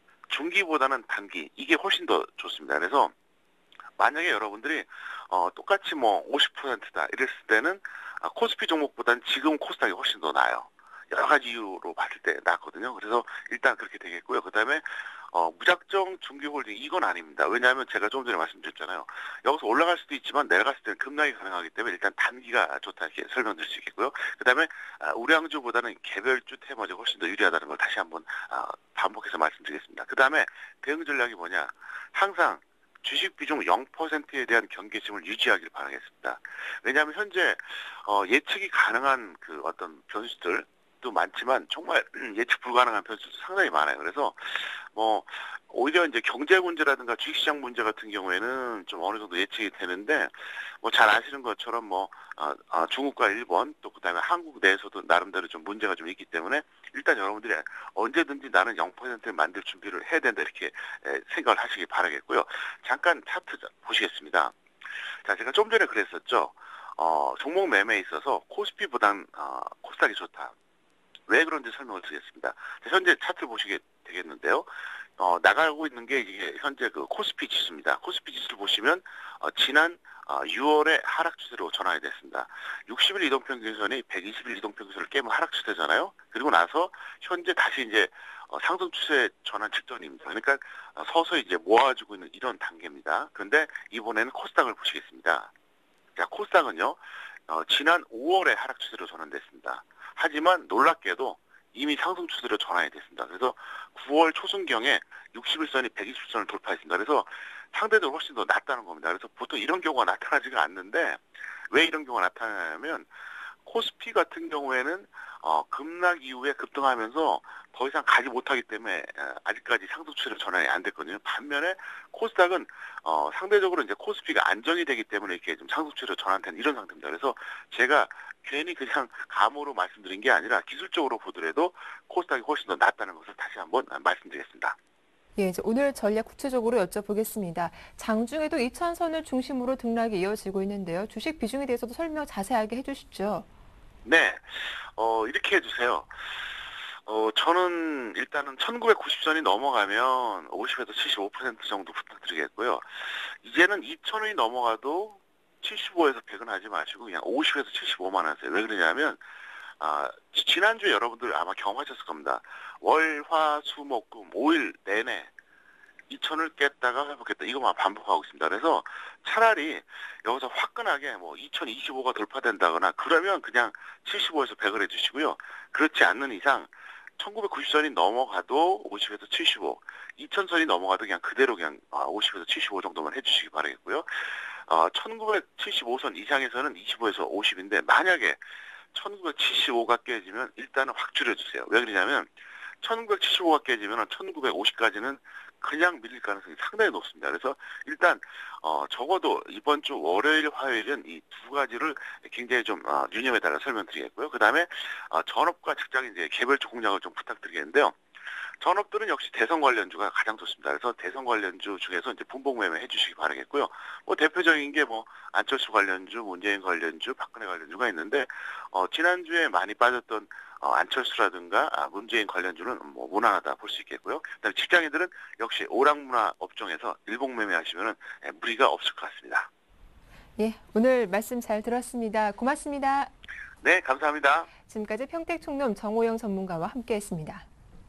중기보다는 단기 이게 훨씬 더 좋습니다. 그래서 만약에 여러분들이 똑같이 뭐 50%다 이랬을 때는 코스피 종목보다는 지금 코스닥이 훨씬 더 나아요. 여러 가지 이유로 봤을 때 낫거든요. 그래서 일단 그렇게 되겠고요. 그 다음에 무작정 중기홀딩 이건 아닙니다. 왜냐하면 제가 조금 전에 말씀드렸잖아요. 여기서 올라갈 수도 있지만 내려갔을 때는 급락이 가능하기 때문에 일단 단기가 좋다 이렇게 설명드릴 수 있겠고요. 그 다음에 우량주보다는 개별주 테마주가 훨씬 더 유리하다는 걸 다시 한번 반복해서 말씀드리겠습니다. 그 다음에 대응 전략이 뭐냐. 항상 주식 비중 0%에 대한 경계심을 유지하길 바라겠습니다. 왜냐하면 현재 예측이 가능한 그 어떤 변수들도 많지만 정말 예측 불가능한 변수도 상당히 많아요. 그래서 뭐 오히려 이제 경제 문제라든가 주식시장 문제 같은 경우에는 좀 어느 정도 예측이 되는데 뭐 잘 아시는 것처럼 뭐 중국과 일본 또 그다음에 한국 내에서도 나름대로 좀 문제가 좀 있기 때문에 일단 여러분들이 언제든지 나는 0%를 만들 준비를 해야 된다 이렇게 생각을 하시기 바라겠고요. 잠깐 차트 보시겠습니다. 자, 제가 좀 전에 그랬었죠. 종목 매매에 있어서 코스피보단 코스닥이 좋다. 왜 그런지 설명을 드리겠습니다. 현재 차트 보시게 되겠는데요. 나가고 있는 게 이게 현재 그 코스피 지수입니다. 코스피 지수를 보시면 지난 6월에 하락 추세로 전환이 됐습니다. 60일 이동평균선이 120일 이동평균선을 깨면 하락 추세잖아요. 그리고 나서 현재 다시 이제 상승 추세 전환 직전입니다. 그러니까 서서히 이제 모아지고 있는 이런 단계입니다. 그런데 이번에는 코스닥을 보시겠습니다. 자, 코스닥은요, 지난 5월에 하락 추세로 전환됐습니다. 하지만 놀랍게도 이미 상승 추세로 전환이 됐습니다. 그래서 9월 초순경에 60일선이 120선을 돌파했습니다. 그래서 상대적으로 훨씬 더 낫다는 겁니다. 그래서 보통 이런 경우가 나타나지가 않는데 왜 이런 경우가 나타나냐면 코스피 같은 경우에는 급락 이후에 급등하면서 더 이상 가지 못하기 때문에 아직까지 상승 추세로 전환이 안 됐거든요. 반면에 코스닥은 상대적으로 이제 코스피가 안정이 되기 때문에 이렇게 좀 상승 추세로 전환된 이런 상태입니다. 그래서 제가 괜히 그냥 감으로 말씀드린 게 아니라 기술적으로 보더라도 코스닥이 훨씬 더 낫다는 것을 다시 한번 말씀드리겠습니다. 예, 이제 오늘 전략 구체적으로 여쭤보겠습니다. 장중에도 2차선을 중심으로 등락이 이어지고 있는데요. 주식 비중에 대해서도 설명 자세하게 해주시죠. 네, 이렇게 해주세요. 저는 일단은 1990선이 넘어가면 50에서 75% 정도 부탁드리겠고요. 이제는 2000원이 넘어가도 75에서 100은 하지 마시고 그냥 50에서 75만 하세요. 왜 그러냐면 지난주에 여러분들 아마 경험하셨을 겁니다. 월, 화, 수, 목, 금 5일 내내 2000을 깼다가 회복했다 이것만 반복하고 있습니다. 그래서 차라리 여기서 화끈하게 뭐 2025가 돌파된다거나 그러면 그냥 75에서 100을 해주시고요. 그렇지 않는 이상 1990선이 넘어가도 50에서 75, 2000선이 넘어가도 그냥 그대로 그냥 50에서 75 정도만 해주시기 바라겠고요. 1975선 이상에서는 25에서 50인데 만약에 1975가 깨지면 일단은 확 줄여주세요. 왜 그러냐면 1975가 깨지면 1950까지는 그냥 밀릴 가능성이 상당히 높습니다. 그래서 일단 적어도 이번 주 월요일, 화요일은 이 두 가지를 굉장히 좀 유념해달라 설명드리겠고요. 그 다음에 전업과 직장 이제 개별적 공략을 좀 부탁드리겠는데요. 전업들은 역시 대선 관련주가 가장 좋습니다. 그래서 대선 관련주 중에서 이제 분봉 매매 해주시기 바라겠고요. 뭐 대표적인 게 뭐 안철수 관련주, 문재인 관련주, 박근혜 관련주가 있는데 지난주에 많이 빠졌던 안철수라든가 문재인 관련주는 뭐 무난하다 볼 수 있겠고요. 그다음에 직장인들은 역시 오락문화 업종에서 일봉 매매하시면은 무리가 없을 것 같습니다. 예, 오늘 말씀 잘 들었습니다. 고맙습니다. 네, 감사합니다. 지금까지 평택총론 정호영 전문가와 함께했습니다.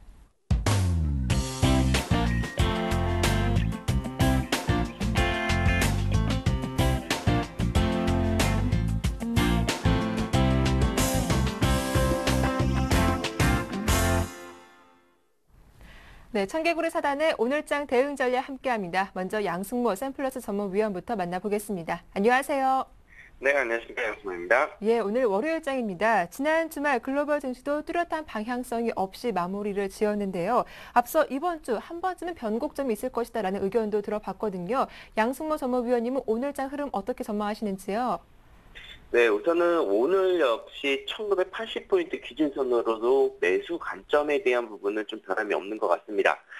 네, 청개구리 사단의 오늘장 대응 전략 함께합니다. 먼저 양승모 샘플러스 전문위원부터 만나보겠습니다. 안녕하세요. 네, 안녕하십니까. 양승모입니다. 예, 오늘 월요일장입니다. 지난 주말 글로벌 증시도 뚜렷한 방향성이 없이 마무리를 지었는데요. 앞서 이번 주 한 번쯤은 변곡점이 있을 것이다라는 의견도 들어봤거든요. 양승모 전문위원님은 오늘장 흐름 어떻게 전망하시는지요? 네, 우선은 오늘 역시 1980포인트 기준선으로도 매수 관점에 대한 부분은 좀 변함이 없는 것 같습니다.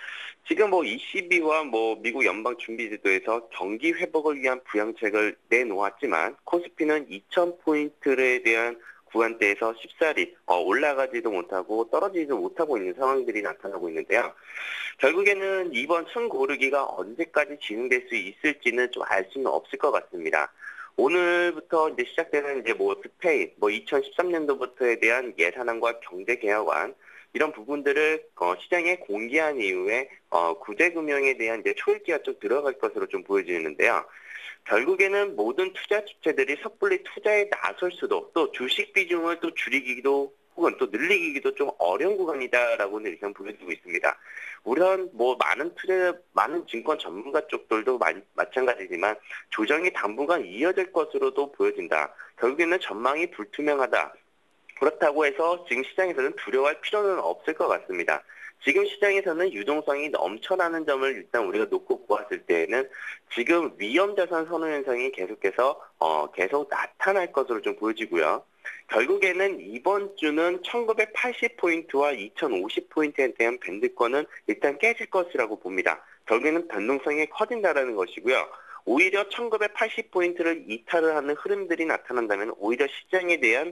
지금 뭐 ECB와 뭐 미국 연방준비제도에서 경기 회복을 위한 부양책을 내놓았지만 코스피는 2,000포인트에 대한 구간대에서 쉽사리 올라가지도 못하고 떨어지지도 못하고 있는 상황들이 나타나고 있는데요. 결국에는 이번 승고르기가 언제까지 진행될 수 있을지는 좀 알 수는 없을 것 같습니다. 오늘부터 이제 시작되는 이제 뭐 스페인, 뭐 2013년도부터에 대한 예산안과 경제개혁안 이런 부분들을 시장에 공개한 이후에 구제금융에 대한 이제 초읽기가 좀 들어갈 것으로 좀 보여지는데요. 결국에는 모든 투자 주체들이 섣불리 투자에 나설 수도 또 주식 비중을 또 줄이기도 혹은 또 늘리기도 좀 어려운 구간이다라고는 일단 보여지고 있습니다. 우선 뭐 많은 증권 전문가 쪽들도 마찬가지지만 조정이 당분간 이어질 것으로도 보여진다. 결국에는 전망이 불투명하다. 그렇다고 해서 지금 시장에서는 두려워할 필요는 없을 것 같습니다. 지금 시장에서는 유동성이 넘쳐나는 점을 일단 우리가 놓고 보았을 때에는 지금 위험자산 선호 현상이 계속해서 계속 나타날 것으로 좀 보여지고요. 결국에는 이번 주는 1980포인트와 2050포인트에 대한 밴드권은 일단 깨질 것이라고 봅니다. 결국에는 변동성이 커진다는 것이고요. 오히려 1980포인트를 이탈을 하는 흐름들이 나타난다면 오히려 시장에 대한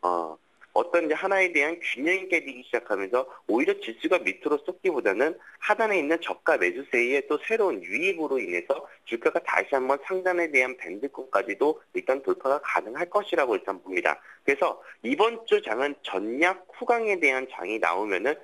어떤 이제 하나에 대한 균형이 깨지기 시작하면서 오히려 지수가 밑으로 쏟기보다는 하단에 있는 저가 매수세의 또 새로운 유입으로 인해서 주가가 다시 한번 상단에 대한 밴드권까지도 일단 돌파가 가능할 것이라고 일단 봅니다. 그래서 이번 주 장은 전략 후강에 대한 장이 나오면은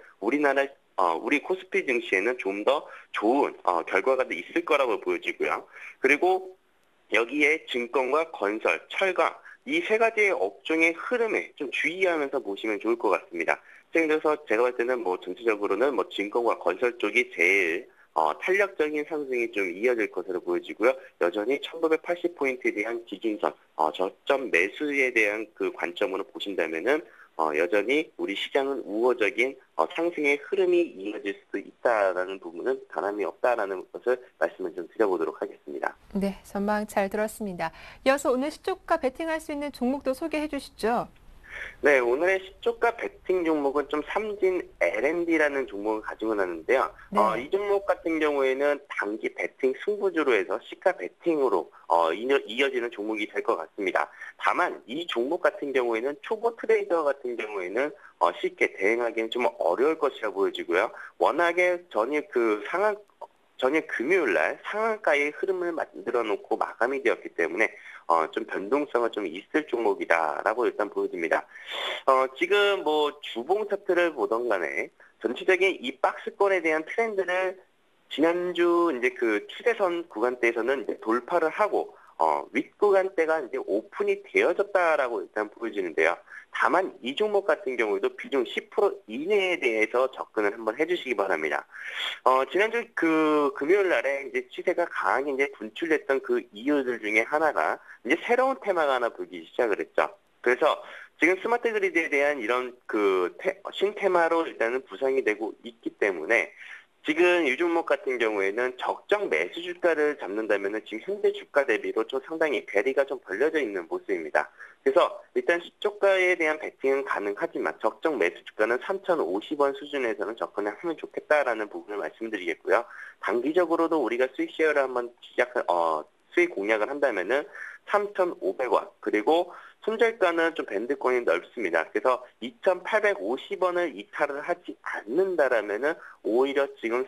우리 코스피 증시에는 좀 더 좋은 결과가 있을 거라고 보여지고요. 그리고 여기에 증권과 건설, 철강 이 세 가지의 업종의 흐름에 좀 주의하면서 보시면 좋을 것 같습니다. 그래서 제가 볼 때는 뭐 전체적으로는 뭐 증권과 건설 쪽이 제일 탄력적인 상승이 좀 이어질 것으로 보여지고요. 여전히 1980포인트에 대한 기준선, 저점 매수에 대한 그 관점으로 보신다면은 여전히 우리 시장은 우호적인 상승의 흐름이 이어질 수도 있다라는 부분은 변함이 없다라는 것을 말씀을 좀 드려보도록 하겠습니다. 네, 전망 잘 들었습니다. 이어서 오늘 시초가 베팅할 수 있는 종목도 소개해 주시죠. 네, 오늘의 시초가 베팅 종목은 좀 삼진 L&D라는 종목을 가지고 나는데요. 네. 이 종목 같은 경우에는 단기 베팅 승부주로 해서 시가 베팅으로 이어지는 종목이 될 것 같습니다. 다만 이 종목 같은 경우에는 초보 트레이더 같은 경우에는 쉽게 대응하기는 좀 어려울 것이라 보여지고요. 워낙에 전일 금요일 날 상한가의 흐름을 만들어 놓고 마감이 되었기 때문에 좀 변동성은 좀 있을 종목이다라고 일단 보여집니다. 지금 뭐 주봉 차트를 보던 간에 전체적인 이 박스권에 대한 트렌드를 지난주 이제 그 추세선 구간대에서는 이제 돌파를 하고 윗구간대가 이제 오픈이 되어졌다라고 일단 보여지는데요. 다만 이 종목 같은 경우에도 비중 10% 이내에 대해서 접근을 한번 해주시기 바랍니다. 지난주 그 금요일 날에 이제 시세가 강하게 이제 분출됐던 그 이유들 중에 하나가 이제 새로운 테마가 하나 불기 시작을 했죠. 그래서 지금 스마트 그리드에 대한 이런 그 신테마로 일단은 부상이 되고 있기 때문에 지금 이 종목 같은 경우에는 적정 매수 주가를 잡는다면은 지금 현재 주가 대비로 좀 상당히 괴리가 좀 벌려져 있는 모습입니다. 그래서 일단 시초가에 대한 베팅은 가능하지만 적정 매수 주가는 3,050원 수준에서는 접근을 하면 좋겠다라는 부분을 말씀드리겠고요. 단기적으로도 우리가 수익 쉐어를 한번 수익 공략을 한다면은 3,500원 그리고 손절가는 좀 밴드권이 넓습니다. 그래서 2,850원을 이탈을 하지 않는다라면은 오히려 지금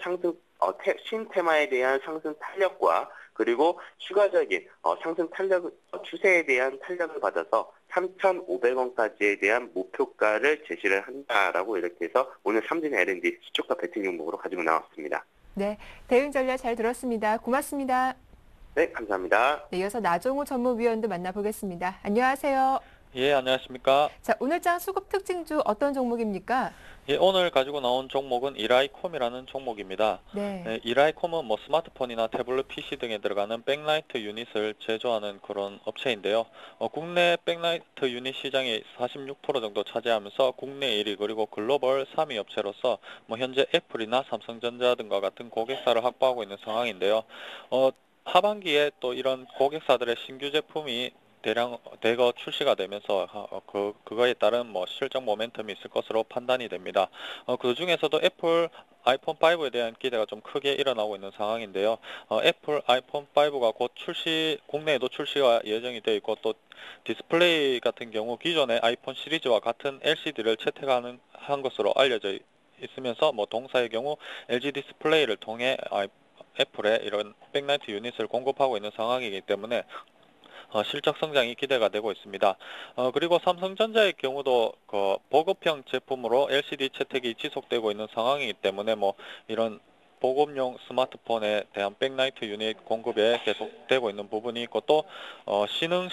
신테마에 대한 상승 탄력과 그리고 추가적인 상승 탄력 추세에 대한 탄력을 받아서 3,500원까지에 대한 목표가를 제시를 한다라고 이렇게 해서 오늘 삼진 L&D 시초가 베팅 종목으로 가지고 나왔습니다. 네, 대응 전략 잘 들었습니다. 고맙습니다. 네, 감사합니다. 네, 이어서 나종우 전무위원도 만나보겠습니다. 안녕하세요. 예, 안녕하십니까. 자, 오늘장 수급 특징주 어떤 종목입니까? 예, 오늘 가지고 나온 종목은 이라이콤이라는 종목입니다. 네. 이라이콤은 뭐 스마트폰이나 태블릿 PC 등에 들어가는 백라이트 유닛을 제조하는 그런 업체인데요. 국내 백라이트 유닛 시장의 46% 정도 차지하면서 국내 1위 그리고 글로벌 3위 업체로서 뭐 현재 애플이나 삼성전자 등과 같은 고객사를 확보하고 있는 상황인데요. 하반기에 또 이런 고객사들의 신규 제품이 대거 출시가 되면서 그거에 따른 뭐 실적 모멘텀이 있을 것으로 판단이 됩니다. 그 중에서도 애플 아이폰 5에 대한 기대가 좀 크게 일어나고 있는 상황인데요. 애플 아이폰 5가 곧 국내에도 출시가 예정이 되어 있고, 또 디스플레이 같은 경우 기존의 아이폰 시리즈와 같은 LCD를 채택한 것으로 알려져 있으면서, 뭐 동사의 경우 LG 디스플레이를 통해 애플에 이런 백라이트 유닛을 공급하고 있는 상황이기 때문에 실적 성장이 기대가 되고 있습니다. 그리고 삼성전자의 경우도 그 보급형 제품으로 LCD 채택이 지속되고 있는 상황이기 때문에 뭐 이런 보급용 스마트폰에 대한 백라이트 유닛 공급에 계속되고 있는 부분이 있고, 또 신흥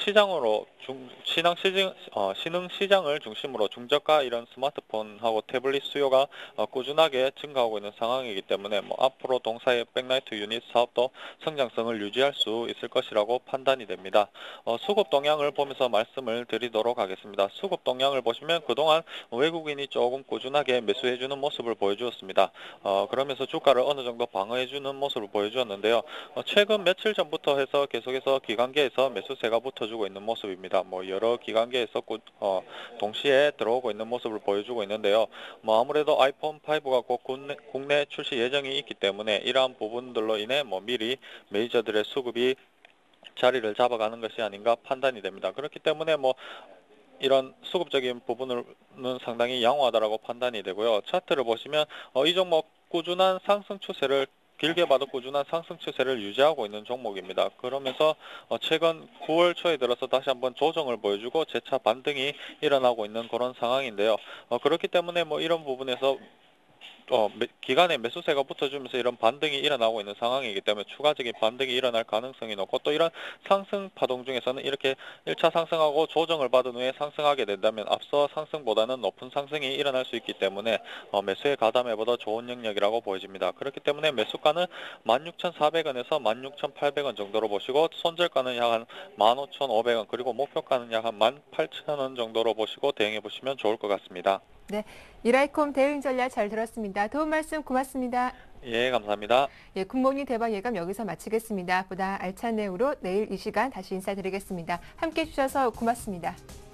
시장을 중심으로 중저가 이런 스마트폰하고 태블릿 수요가 꾸준하게 증가하고 있는 상황이기 때문에 뭐 앞으로 동사의 백라이트 유닛 사업도 성장성을 유지할 수 있을 것이라고 판단이 됩니다. 수급 동향을 보면서 말씀을 드리도록 하겠습니다. 수급 동향을 보시면 그동안 외국인이 조금 꾸준하게 매수해주는 모습을 보여주었습니다. 그러면서 주가를 어느 정도 방어해주는 모습을 보여주었는데요. 최근 며칠 전부터 해서 계속해서 기관계에서 매수세가 붙어주고 있는 모습입니다. 뭐 여러 기관계에서 동시에 들어오고 있는 모습을 보여주고 있는데요. 뭐 아무래도 아이폰 5가 곧 국내 출시 예정이 있기 때문에 이러한 부분들로 인해 뭐 미리 메이저들의 수급이 자리를 잡아가는 것이 아닌가 판단이 됩니다. 그렇기 때문에 뭐 이런 수급적인 부분은 상당히 양호하다라고 판단이 되고요. 차트를 보시면 이 종목 꾸준한 상승 추세를 길게 봐도 꾸준한 상승 추세를 유지하고 있는 종목입니다. 그러면서 최근 9월 초에 들어서 다시 한번 조정을 보여주고 재차 반등이 일어나고 있는 그런 상황인데요. 그렇기 때문에 뭐 이런 부분에서 기간에 매수세가 붙어주면서 이런 반등이 일어나고 있는 상황이기 때문에 추가적인 반등이 일어날 가능성이 높고, 또 이런 상승 파동 중에서는 이렇게 1차 상승하고 조정을 받은 후에 상승하게 된다면 앞서 상승보다는 높은 상승이 일어날 수 있기 때문에 매수에 가담해보다 좋은 영역이라고 보여집니다. 그렇기 때문에 매수가는 16,400원에서 16,800원 정도로 보시고, 손절가는 약 한 15,500원, 그리고 목표가는 약 한 18,000원 정도로 보시고 대응해 보시면 좋을 것 같습니다. 네, 이라이콤 대응 전략 잘 들었습니다. 도움 말씀 고맙습니다. 예, 감사합니다. 예, 굿모닝 대박 예감 여기서 마치겠습니다. 보다 알찬 내용으로 내일 이 시간 다시 인사드리겠습니다. 함께해 주셔서 고맙습니다.